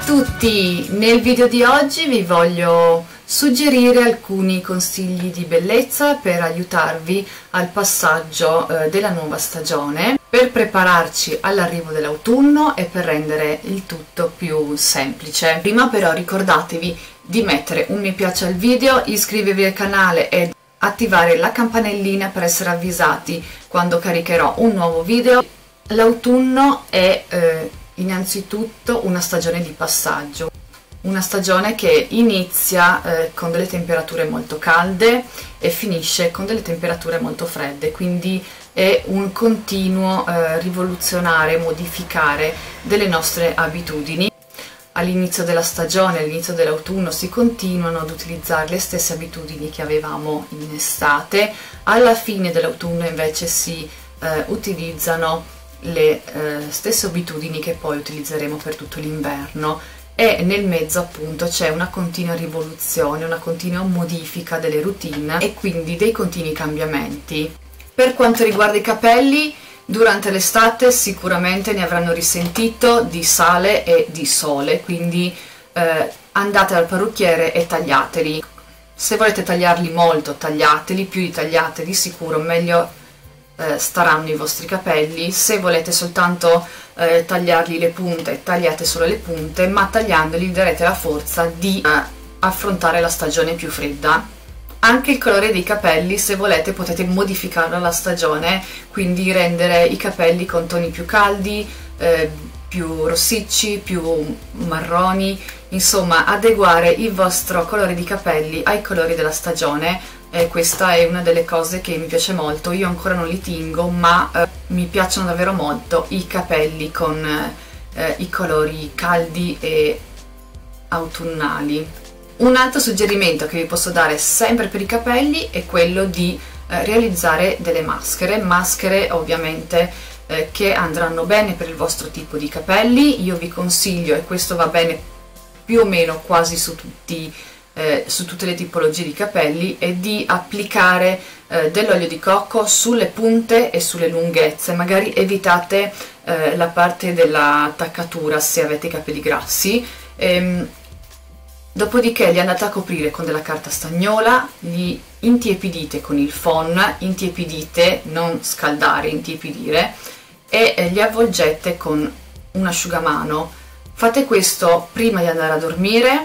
tutti! Nel video di oggi vi voglio suggerire alcuni consigli di bellezza per aiutarvi al passaggio della nuova stagione, per prepararci all'arrivo dell'autunno e per rendere il tutto più semplice. Prima però ricordatevi di mettere un mi piace al video, iscrivervi al canale e attivare la campanellina per essere avvisati quando caricherò un nuovo video. L'autunno è innanzitutto una stagione di passaggio, una stagione che inizia con delle temperature molto calde e finisce con delle temperature molto fredde, quindi è un continuo rivoluzionare, modificare delle nostre abitudini. All'inizio della stagione, all'inizio dell'autunno si continuano ad utilizzare le stesse abitudini che avevamo in estate, alla fine dell'autunno invece si utilizzano le stesse abitudini che poi utilizzeremo per tutto l'inverno, e nel mezzo appunto c'è una continua rivoluzione, una continua modifica delle routine e quindi dei continui cambiamenti. Per quanto riguarda i capelli, durante l'estate sicuramente ne avranno risentito di sale e di sole, quindi andate dal parrucchiere e tagliateli. Se volete tagliarli molto, tagliateli, più li tagliate di sicuro meglio staranno i vostri capelli. Se volete soltanto tagliargli le punte, tagliate solo le punte, ma tagliandoli darete la forza di affrontare la stagione più fredda. Anche il colore dei capelli, se volete, potete modificarlo alla stagione, quindi rendere i capelli con toni più caldi, più rossicci, più marroni, insomma adeguare il vostro colore di capelli ai colori della stagione. Questa è una delle cose che mi piace molto. Io ancora non li tingo, ma mi piacciono davvero molto i capelli con i colori caldi e autunnali. Un altro suggerimento che vi posso dare sempre per i capelli è quello di realizzare delle maschere ovviamente che andranno bene per il vostro tipo di capelli. Io vi consiglio, e questo va bene più o meno quasi su tutte le tipologie di capelli, è di applicare dell'olio di cocco sulle punte e sulle lunghezze. Magari evitate la parte dell'attaccatura se avete i capelli grassi. Dopodiché li andate a coprire con della carta stagnola, li intiepidite con il phon, intiepidite, non scaldare, intiepidire, e li avvolgete con un asciugamano. Fate questo prima di andare a dormire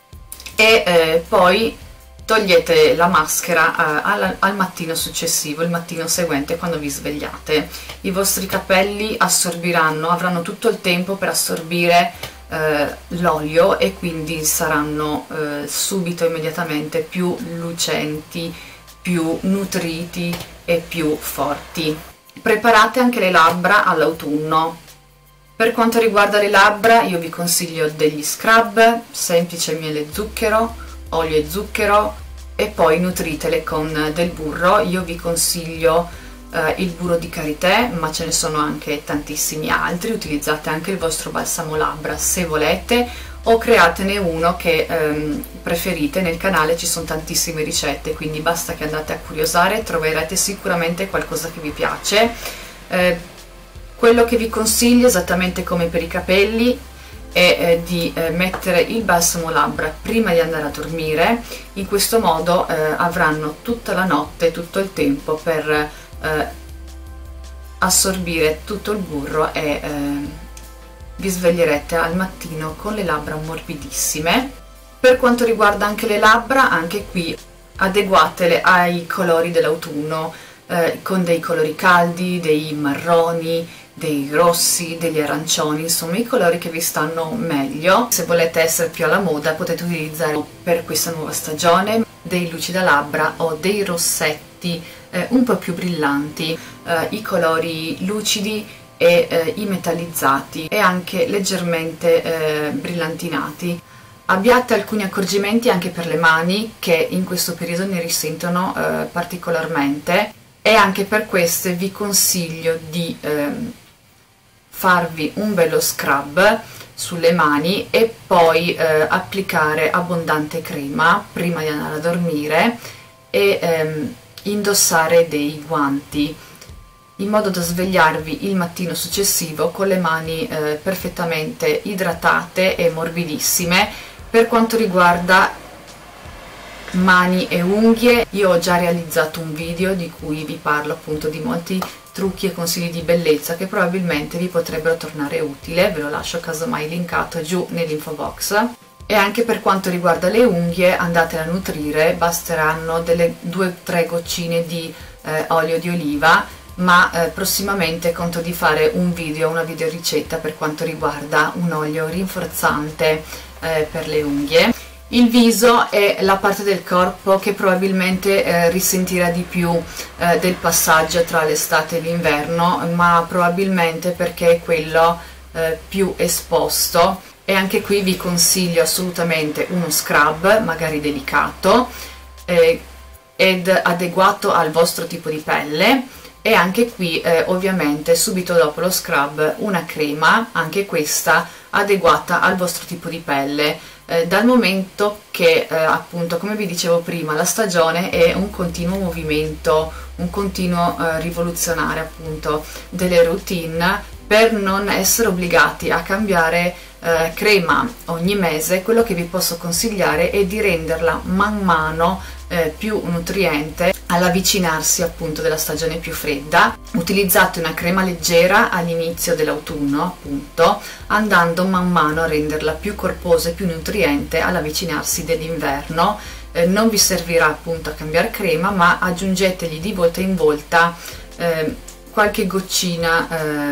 e poi togliete la maschera al mattino successivo, il mattino seguente quando vi svegliate. I vostri capelli assorbiranno, avranno tutto il tempo per assorbire l'olio e quindi saranno subito, immediatamente più lucenti, più nutriti e più forti. Preparate anche le labbra all'autunno. Per quanto riguarda le labbra, io vi consiglio degli scrub, semplice miele e zucchero, olio e zucchero, e poi nutritele con del burro. Io vi consiglio il burro di karité, ma ce ne sono anche tantissimi altri. Utilizzate anche il vostro balsamo labbra se volete, o createne uno che preferite. Nel canale ci sono tantissime ricette, quindi basta che andate a curiosare, troverete sicuramente qualcosa che vi piace. Quello che vi consiglio, esattamente come per i capelli, è di mettere il balsamo labbra prima di andare a dormire. In questo modo avranno tutta la notte, tutto il tempo per assorbire tutto il burro e vi sveglierete al mattino con le labbra morbidissime. Per quanto riguarda anche le labbra, anche qui adeguatele ai colori dell'autunno, con dei colori caldi, dei marroni, dei rossi, degli arancioni, insomma i colori che vi stanno meglio. Se volete essere più alla moda potete utilizzare per questa nuova stagione dei lucida-labbra o dei rossetti un po' più brillanti, i colori lucidi e i metallizzati e anche leggermente brillantinati. Abbiate alcuni accorgimenti anche per le mani, che in questo periodo ne risentono particolarmente, e anche per queste vi consiglio di farvi un bello scrub sulle mani e poi applicare abbondante crema prima di andare a dormire e indossare dei guanti. in modo da svegliarvi il mattino successivo con le mani perfettamente idratate e morbidissime. Per quanto riguarda mani e unghie, io ho già realizzato un video di cui vi parlo appunto di molti trucchi e consigli di bellezza che probabilmente vi potrebbero tornare utile, ve lo lascio casomai linkato giù nell'info box. E anche per quanto riguarda le unghie, andatele a nutrire, basteranno delle 2-3 goccine di olio di oliva, ma prossimamente conto di fare un video, una video ricetta per quanto riguarda un olio rinforzante per le unghie. Il viso è la parte del corpo che probabilmente risentirà di più del passaggio tra l'estate e l'inverno, ma probabilmente perché è quello più esposto, e anche qui vi consiglio assolutamente uno scrub, magari delicato ed adeguato al vostro tipo di pelle, e anche qui ovviamente subito dopo lo scrub una crema, anche questa adeguata al vostro tipo di pelle, dal momento che appunto, come vi dicevo prima, la stagione è un continuo movimento, un continuo rivoluzionare appunto delle routine. Per non essere obbligati a cambiare crema ogni mese, quello che vi posso consigliare è di renderla man mano più nutriente all'avvicinarsi appunto della stagione più fredda. Utilizzate una crema leggera all'inizio dell'autunno appunto, andando man mano a renderla più corposa e più nutriente all'avvicinarsi dell'inverno. Non vi servirà appunto a cambiare crema, ma aggiungetegli di volta in volta qualche goccina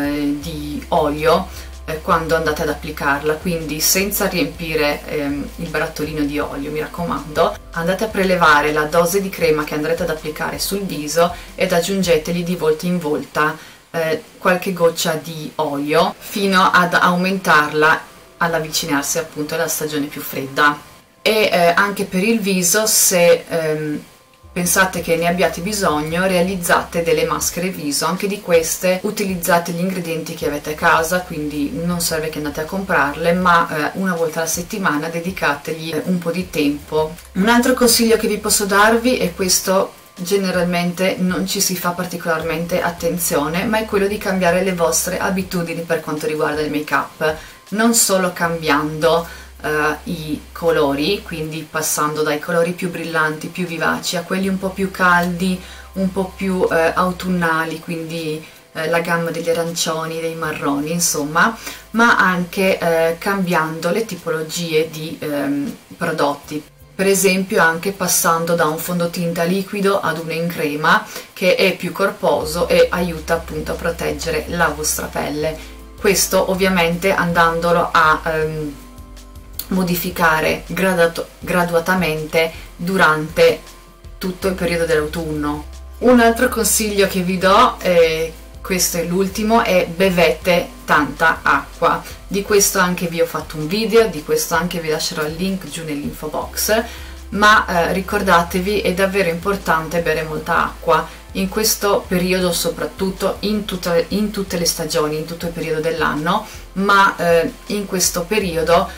di olio quando andate ad applicarla, quindi senza riempire il barattolino di olio, mi raccomando. Andate a prelevare la dose di crema che andrete ad applicare sul viso ed aggiungeteli di volta in volta qualche goccia di olio fino ad aumentarla all'avvicinarsi appunto alla stagione più fredda. E anche per il viso, se pensate che ne abbiate bisogno, realizzate delle maschere viso. Anche di queste utilizzate gli ingredienti che avete a casa, quindi non serve che andate a comprarle, ma una volta alla settimana dedicategli un po' di tempo. Un altro consiglio che vi posso darvi, e questo generalmente non ci si fa particolarmente attenzione, ma è quello di cambiare le vostre abitudini per quanto riguarda il make up, non solo cambiando i colori, quindi passando dai colori più brillanti, più vivaci, a quelli un po' più caldi, un po' più autunnali, quindi la gamma degli arancioni, dei marroni, insomma, ma anche cambiando le tipologie di prodotti. Per esempio anche passando da un fondotinta liquido ad uno in crema, che è più corposo e aiuta appunto a proteggere la vostra pelle. Questo ovviamente andandolo a modificare graduatamente durante tutto il periodo dell'autunno. Un altro consiglio che vi do, questo è l'ultimo, è bevete tanta acqua. Di questo anche vi ho fatto un video, di questo anche vi lascerò il link giù nell'info box, ma ricordatevi, è davvero importante bere molta acqua in questo periodo, soprattutto in tutte le stagioni, in tutto il periodo dell'anno, ma in questo periodo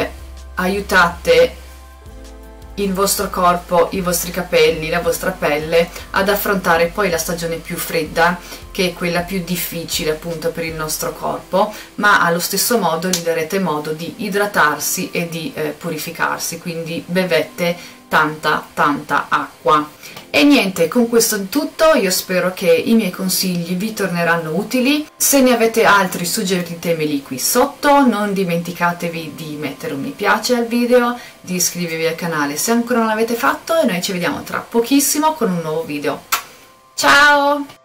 aiutate il vostro corpo, i vostri capelli, la vostra pelle ad affrontare poi la stagione più fredda, che è quella più difficile appunto per il nostro corpo, ma allo stesso modo gli darete modo di idratarsi e di purificarsi, quindi bevete tanta acqua. E niente, con questo è tutto. Io spero che i miei consigli vi torneranno utili. Se ne avete altri suggeritemeli qui sotto, non dimenticatevi di mettere un mi piace al video, di iscrivervi al canale se ancora non l'avete fatto, e noi ci vediamo tra pochissimo con un nuovo video. Ciao!